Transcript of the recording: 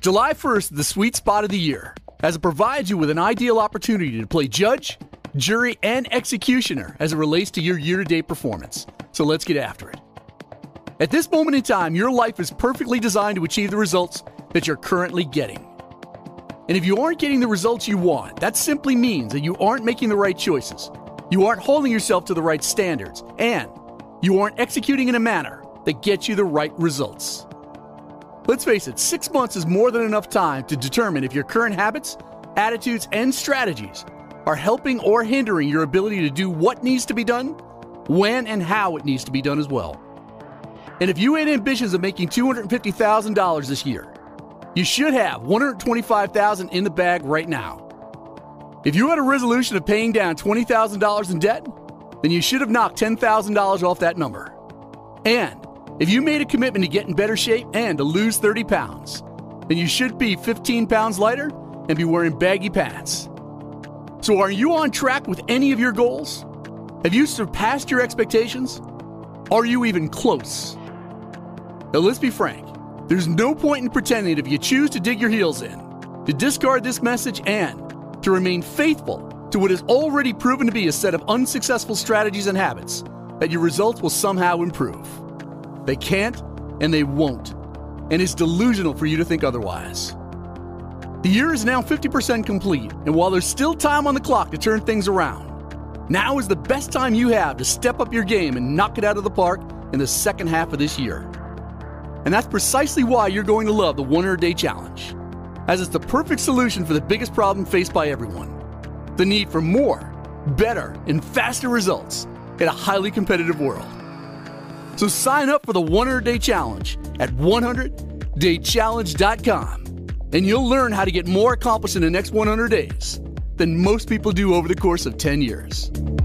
July 1st is the sweet spot of the year, as it provides you with an ideal opportunity to play judge, jury, and executioner as it relates to your year-to-date performance. So let's get after it. At this moment in time, your life is perfectly designed to achieve the results that you're currently getting. And if you aren't getting the results you want, that simply means that you aren't making the right choices, you aren't holding yourself to the right standards, and you aren't executing in a manner that gets you the right results. Let's face it, 6 months is more than enough time to determine if your current habits, attitudes, and strategies are helping or hindering your ability to do what needs to be done, when and how it needs to be done as well. And if you had ambitions of making $250,000 this year, you should have $125,000 in the bag right now. If you had a resolution of paying down $20,000 in debt, then you should have knocked $10,000 off that number. And if you made a commitment to get in better shape and to lose 30 pounds, then you should be 15 pounds lighter and be wearing baggy pants. So are you on track with any of your goals? Have you surpassed your expectations? Are you even close? Now let's be frank, there's no point in pretending that if you choose to dig your heels in, to discard this message, and to remain faithful to what is already proven to be a set of unsuccessful strategies and habits, that your results will somehow improve. They can't and they won't, and it's delusional for you to think otherwise. The year is now 50% complete, and while there's still time on the clock to turn things around, now is the best time you have to step up your game and knock it out of the park in the second half of this year. And that's precisely why you're going to love the 100-Day Challenge, as it's the perfect solution for the biggest problem faced by everyone: the need for more, better, and faster results in a highly competitive world. So sign up for the 100-Day Challenge at 100daychallenge.com, and you'll learn how to get more accomplished in the next 100 days than most people do over the course of 10 years.